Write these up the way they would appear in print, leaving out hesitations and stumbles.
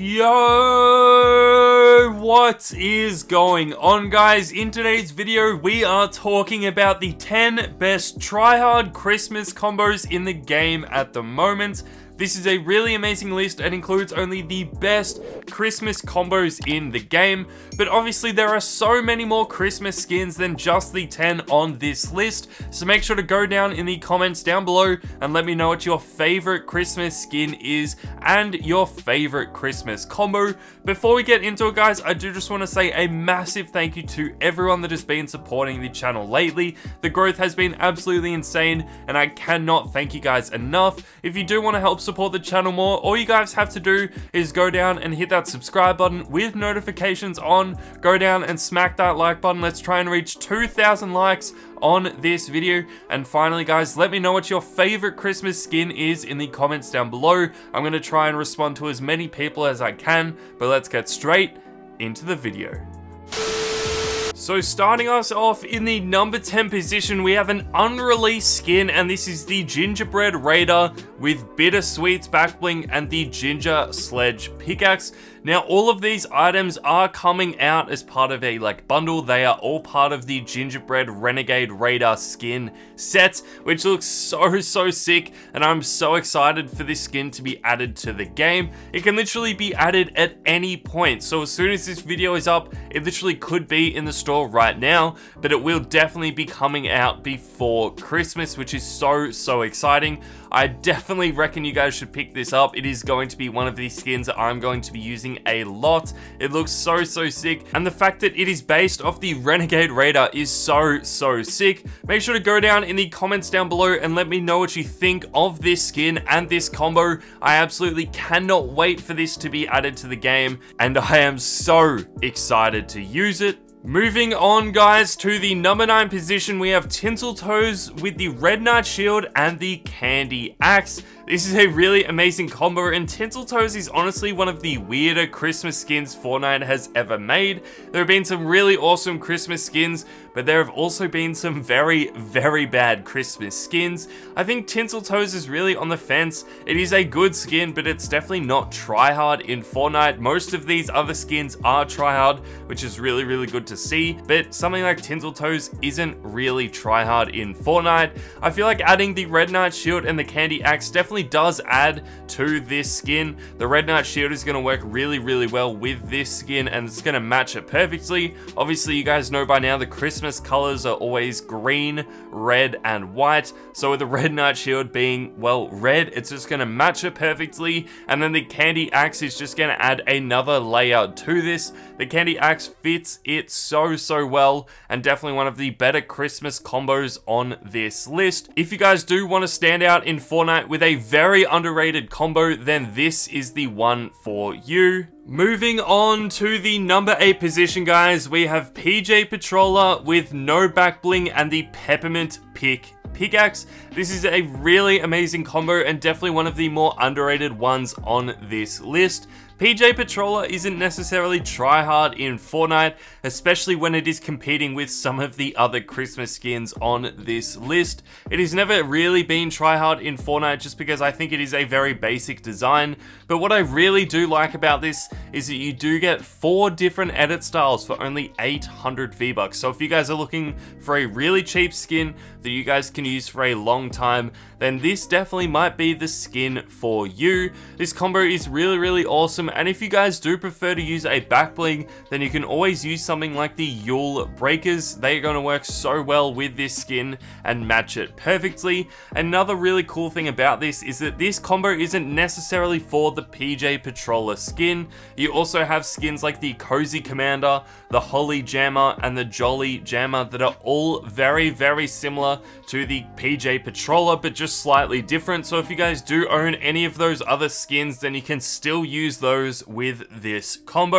Yo, what is going on, guys? In today's video, we are talking about the 10 best tryhard Christmas combos in the game at the moment. This is a really amazing list and includes only the best Christmas combos in the game, but obviously there are so many more Christmas skins than just the 10 on this list, so make sure to go down in the comments down below and let me know what your favorite Christmas skin is and your favorite Christmas combo. Before we get into it, guys, I do just want to say a massive thank you to everyone that has been supporting the channel lately. The growth has been absolutely insane and I cannot thank you guys enough. If you do want to help support the channel more, all you guys have to do is go down and hit that subscribe button with notifications on. Go down and smack that like button. Let's try and reach 2,000 likes on this video. And finally, guys, let me know what your favorite Christmas skin is in the comments down below. I'm going to try and respond to as many people as I can, but let's get straight into the video. So starting us off in the number 10 position, we have an unreleased skin, and this is the Gingerbread Raider with Bittersweet's back bling and the Ginger Sledge pickaxe. Now, all of these items are coming out as part of a bundle. They are all part of the Gingerbread Renegade Raider skin set, which looks so sick, and I'm so excited for this skin to be added to the game. It can literally be added at any point, so as soon as this video is up, it literally could be in the store right now, but it will definitely be coming out before Christmas, which is so exciting. I definitely reckon you guys should pick this up. It is going to be one of these skins that I'm going to be using a lot. It looks so sick, and the fact that it is based off the Renegade Raider is so sick. Make sure to go down in the comments down below and let me know what you think of this skin and this combo. I absolutely cannot wait for this to be added to the game, and I am so excited to use it. Moving on, guys, to the number 9 position, we have Tinseltoes with the Red Knight Shield and the Candy Axe. This is a really amazing combo, and Tinseltoes is honestly one of the weirder Christmas skins Fortnite has ever made. There have been some really awesome Christmas skins, but there have also been some very bad Christmas skins. I think Tinseltoes is really on the fence. It is a good skin, but it's definitely not tryhard in Fortnite. Most of these other skins are tryhard, which is really good to see, but something like Tinseltoes isn't really tryhard in Fortnite. I feel like adding the Red Knight Shield and the Candy Axe definitely does add to this skin. The Red Knight Shield is going to work really well with this skin, and it's going to match it perfectly. Obviously, you guys know by now the Christmas colors are always green, red, and white, so with the Red Knight Shield being, well, red, it's just going to match it perfectly, and then the Candy Axe is just going to add another layer to this. The Candy Axe fits it so well, and definitely one of the better Christmas combos on this list. If you guys do want to stand out in Fortnite with a very underrated combo, then this is the one for you. Moving on to the number 8 position, guys, we have PJ Patroller with no back bling and the Peppermint pickaxe. This is a really amazing combo and definitely one of the more underrated ones on this list. PJ Patroller isn't necessarily tryhard in Fortnite, especially when it is competing with some of the other Christmas skins on this list. It has never really been tryhard in Fortnite just because I think it is a very basic design, but what I really do like about this is that you do get 4 different edit styles for only 800 V-Bucks. So if you guys are looking for a really cheap skin that you guys can use for a long time, then this definitely might be the skin for you. This combo is really awesome, and if you guys do prefer to use a back bling, then you can always use something like the Yule Breakers. They're going to work so well with this skin and match it perfectly. Another really cool thing about this is that this combo isn't necessarily for the PJ Patroller skin. You also have skins like the Cozy Commander, the Holly Jammer, and the Jolly Jammer that are all very similar to the PJ Patroller, but just slightly different. So if you guys do own any of those other skins, then you can still use those with this combo.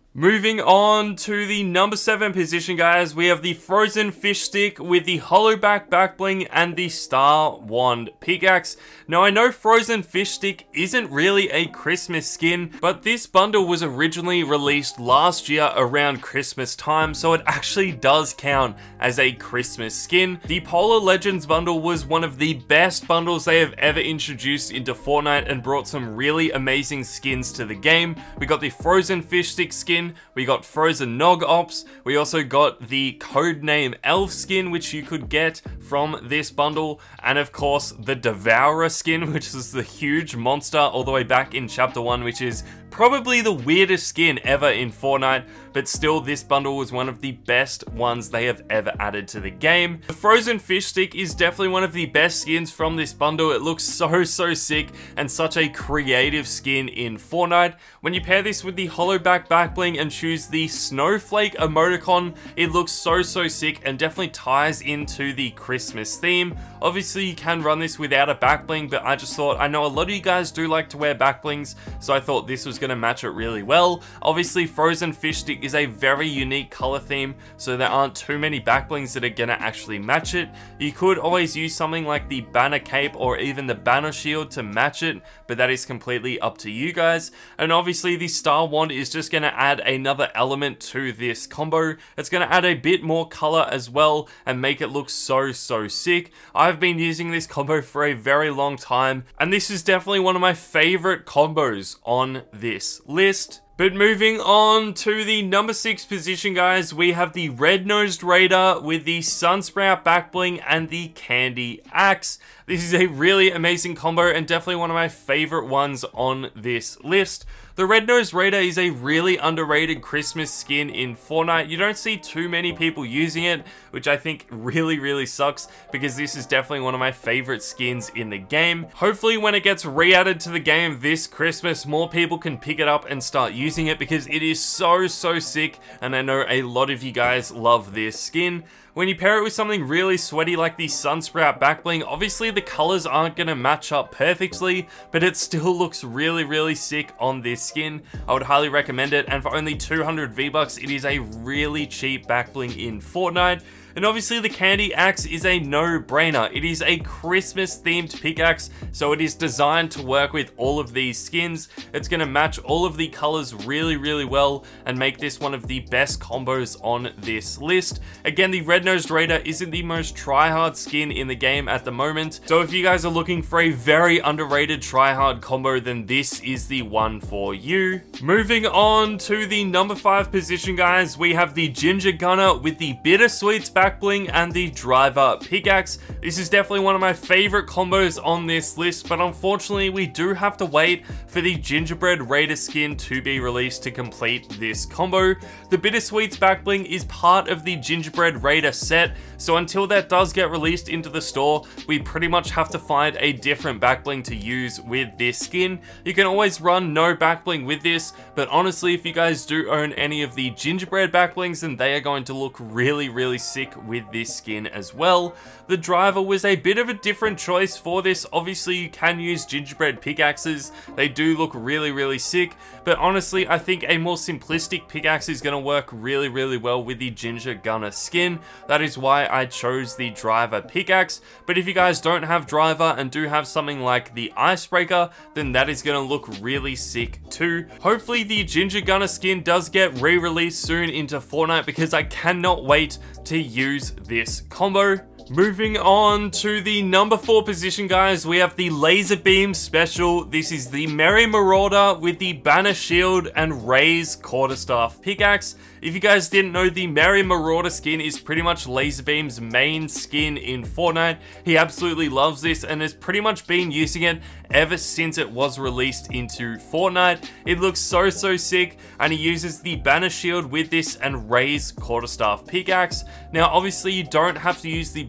Moving on to the number 7 position, guys, we have the Frozen Fish Stick with the Hollowback Backbling and the Star Wand Pickaxe. Now, I know Frozen Fish Stick isn't really a Christmas skin, but this bundle was originally released last year around Christmas time, so it actually does count as a Christmas skin. The Polar Legends bundle was one of the best bundles they have ever introduced into Fortnite and brought some really amazing skins to the game. We got the Frozen Fish Stick skin, we got Frozen Nog Ops, we also got the Codename Elf skin, which you could get from this bundle, and of course the Devourer skin, which is the huge monster all the way back in Chapter 1, which is probably the weirdest skin ever in Fortnite, but still this bundle was one of the best ones they have ever added to the game. The Frozen Fish Stick is definitely one of the best skins from this bundle. It looks so sick and such a creative skin in Fortnite. When you pair this with the Hollowback Backbling and choose the Snowflake emoticon, it looks so sick and definitely ties into the Christmas theme. Obviously you can run this without a backbling, but I just thought, I know a lot of you guys do like to wear backblings, so I thought this was going to match it really well. Obviously Frozen Fish Stick is a very unique color theme, so there aren't too many backblings that are going to actually match it. You could always use something like the Banner Cape or even the Banner Shield to match it, but that is completely up to you guys. And obviously the Star Wand is just going to add another element to this combo. It's going to add a bit more color as well and make it look so sick. I've been using this combo for a very long time, and this is definitely one of my favorite combos on this list. But moving on to the number 6 position, guys, we have the Red-Nosed Raider with the Sunsprout Backbling and the Candy Axe. This is a really amazing combo and definitely one of my favorite ones on this list. The Red-Nosed Raider is a really underrated Christmas skin in Fortnite. You don't see too many people using it, which I think really sucks, because this is definitely one of my favorite skins in the game. Hopefully when it gets re-added to the game this Christmas, more people can pick it up and start using it, because it is so sick, and I know a lot of you guys love this skin. When you pair it with something really sweaty like the Sunsprout Backbling, obviously the colors aren't going to match up perfectly, but it still looks really sick on this skin. I would highly recommend it, and for only 200 V-Bucks, it is a really cheap backbling in Fortnite. And obviously the Candy Axe is a no-brainer. It is a Christmas-themed pickaxe, so it is designed to work with all of these skins. It's going to match all of the colors really well and make this one of the best combos on this list. Again, the Red-Nosed Raider isn't the most try-hard skin in the game at the moment, so if you guys are looking for a very underrated try-hard combo, then this is the one for you. Moving on to the number 5 position, guys, we have the Ginger Gunner with the Bittersweets Backbling and the Driver Pickaxe. This is definitely one of my favorite combos on this list, but unfortunately we do have to wait for the Gingerbread Raider skin to be released to complete this combo. The Bittersweets Backbling is part of the Gingerbread Raider set, so until that does get released into the store, we pretty much have to find a different backbling to use with this skin. You can always run no backbling with this, but honestly, if you guys do own any of the Gingerbread backblings, then they are going to look really sick with this skin as well. The Driver was a bit of a different choice for this. Obviously you can use Gingerbread pickaxes, they do look really sick, but honestly I think a more simplistic pickaxe is going to work really well with the Ginger Gunner skin. That is why I chose the Driver pickaxe, but if you guys don't have Driver and do have something like the Icebreaker, then that is going to look really sick too. Hopefully the Ginger Gunner skin does get re-released soon into Fortnite, because I cannot wait to use this combo. Moving on to the number 4 position, guys, we have the Laser Beam Special. This is the Merry Marauder with the Banner Shield and Ray's Quarterstaff Pickaxe. If you guys didn't know, the Merry Marauder skin is pretty much Laser Beam's main skin in Fortnite. He absolutely loves this and has pretty much been using it ever since it was released into Fortnite. It looks so sick, and he uses the Banner Shield with this and Ray's Quarterstaff Pickaxe. Now obviously you don't have to use the Banner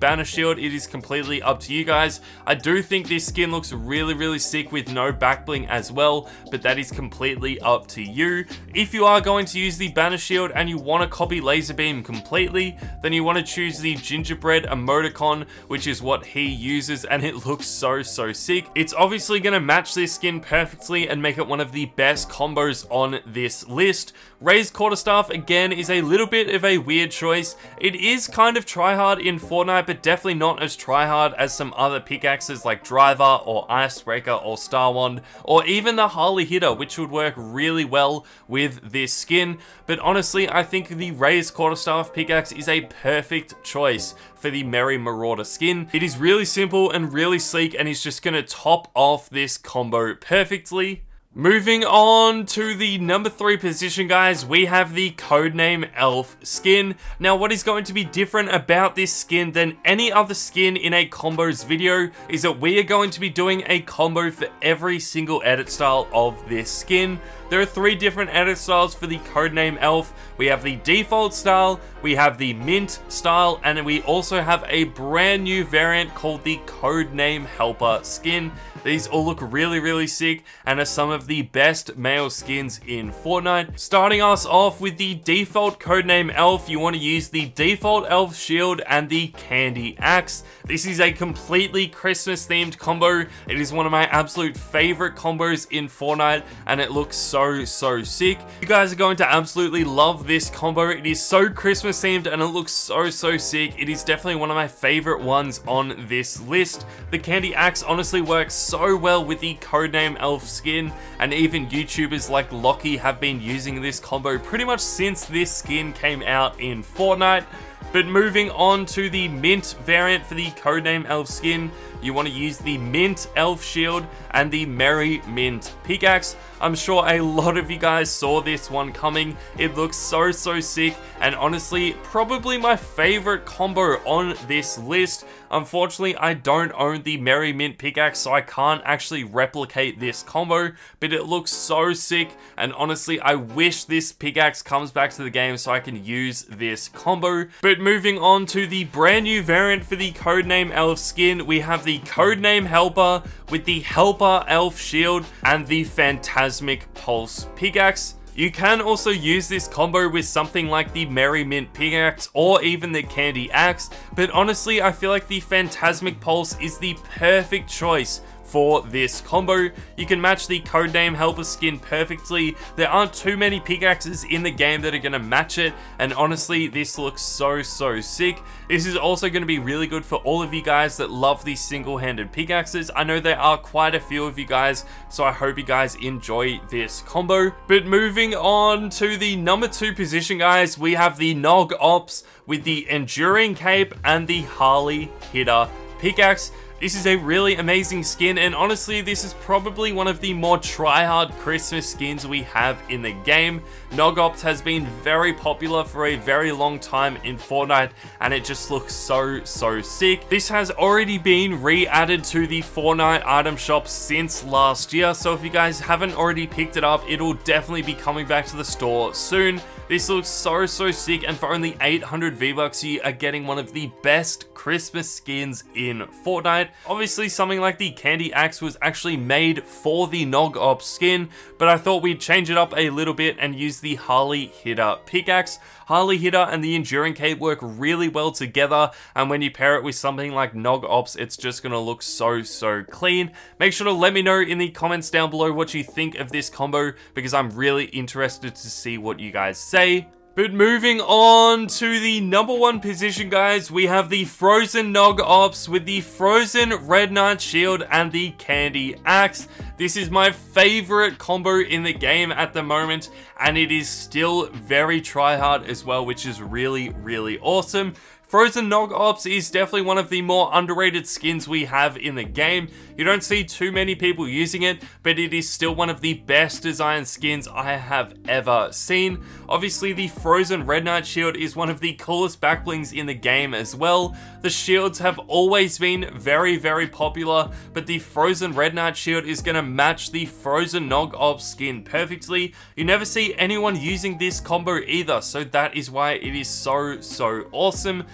banner shield, it is completely up to you guys. I do think this skin looks really sick with no back bling as well, but that is completely up to you. If you are going to use the banner shield and you want to copy Laser Beam completely, then you want to choose the gingerbread emoticon, which is what he uses, and it looks so sick. It's obviously going to match this skin perfectly and make it one of the best combos on this list. Raised Quarterstaff again is a little bit of a weird choice. It is kind of tryhard in Fortnite, but definitely not as tryhard as some other pickaxes like Driver or Icebreaker or Star Wand, or even the Harley Hitter, which would work really well with this skin. But honestly, I think the Raised Quarterstaff pickaxe is a perfect choice for the Merry Marauder skin. It is really simple and really sleek, and is just going to top off this combo perfectly. Moving on to the number 3 position, guys, we have the Codename Elf skin. Now, what is going to be different about this skin than any other skin in a combos video is that we are going to be doing a combo for every single edit style of this skin. There are 3 different edit styles for the Codename Elf. We have the default style, we have the mint style, and we also have a brand new variant called the Codename Helper skin. These all look really sick and are some of the best male skins in Fortnite. Starting us off with the default Codename Elf, you want to use the default Elf shield and the Candy Axe. This is a completely Christmas themed combo. It is one of my absolute favorite combos in Fortnite, and it looks so sick. You guys are going to absolutely love this combo. It is so Christmas themed and it looks so sick. It is definitely one of my favorite ones on this list. The Candy Axe honestly works so well with the Codename Elf skin, and even YouTubers like Locky have been using this combo pretty much since this skin came out in Fortnite. But moving on to the mint variant for the Codename Elf skin, you want to use the mint Elf shield and the Merry Mint pickaxe. I'm sure a lot of you guys saw this one coming. It looks so sick, and honestly, probably my favorite combo on this list. Unfortunately, I don't own the Merry Mint pickaxe, so I can't actually replicate this combo, but it looks so sick, and honestly, I wish this pickaxe comes back to the game so I can use this combo. But moving on to the brand new variant for the Codename Elf skin, we have the Codename Helper with the Helper Elf shield and the Phantasmic Pulse pickaxe. You can also use this combo with something like the Merry Mint pickaxe or even the Candy Axe, but honestly, I feel like the Phantasmic Pulse is the perfect choice for this combo. You can match the Codename Helper skin perfectly. There aren't too many pickaxes in the game that are going to match it, and honestly, this looks so sick. This is also going to be really good for all of you guys that love these single-handed pickaxes. I know there are quite a few of you guys, so I hope you guys enjoy this combo. But moving on to the number 2 position, guys, we have the Nog Ops with the Enduring Cape and the Harley Hitter pickaxe. This is a really amazing skin, and honestly, this is probably one of the more try-hard Christmas skins we have in the game. Nog Ops has been very popular for a very long time in Fortnite, and it just looks so sick. This has already been re-added to the Fortnite item shop since last year, so if you guys haven't already picked it up, it'll definitely be coming back to the store soon. This looks so sick, and for only 800 V-Bucks, you are getting one of the best Christmas skins in Fortnite. Obviously, something like the Candy Axe was actually made for the Nog Ops skin, but I thought we'd change it up a little bit and use the Harley Hitter pickaxe. Harley Hitter and the Enduring Cape work really well together, and when you pair it with something like Nog Ops, it's just gonna look so clean. Make sure to let me know in the comments down below what you think of this combo, because I'm really interested to see what you guys say. But moving on to the number 1 position, guys, we have the Frozen Nog Ops with the Frozen Red Knight shield and the Candy Axe. This is my favorite combo in the game at the moment, and it is still very tryhard as well, which is really awesome. Frozen Nog Ops is definitely one of the more underrated skins we have in the game. You don't see too many people using it, but it is still one of the best designed skins I have ever seen. Obviously, the Frozen Red Knight shield is one of the coolest backblings in the game as well. The shields have always been very popular, but the Frozen Red Knight shield is going to match the Frozen Nog Ops skin perfectly. You never see anyone using this combo either, so that is why it is so awesome.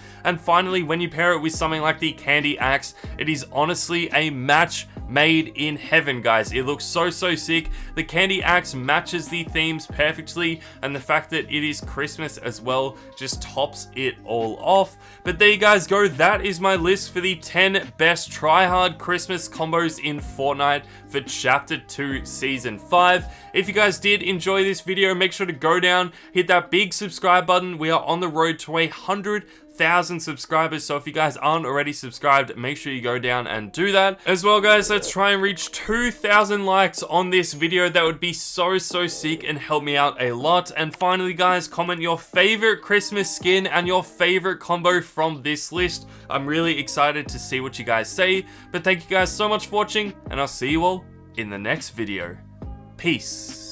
And finally, when you pair it with something like the Candy Axe, it is honestly a match made in heaven, guys. It looks so sick. The Candy Axe matches the themes perfectly, and the fact that it is Christmas as well just tops it all off. But there you guys go. That is my list for the 10 best tryhard Christmas combos in Fortnite for Chapter 2 Season 5. If you guys did enjoy this video, make sure to go down, hit that big subscribe button. We are on the road to 100,000 subscribers, so if you guys aren't already subscribed, make sure you go down and do that. As well, guys, let's try and reach 2,000 likes on this video. That would be so sick and help me out a lot. And finally, guys, comment your favorite Christmas skin and your favorite combo from this list. I'm really excited to see what you guys say. But thank you guys so much for watching, and I'll see you all in the next video. Peace.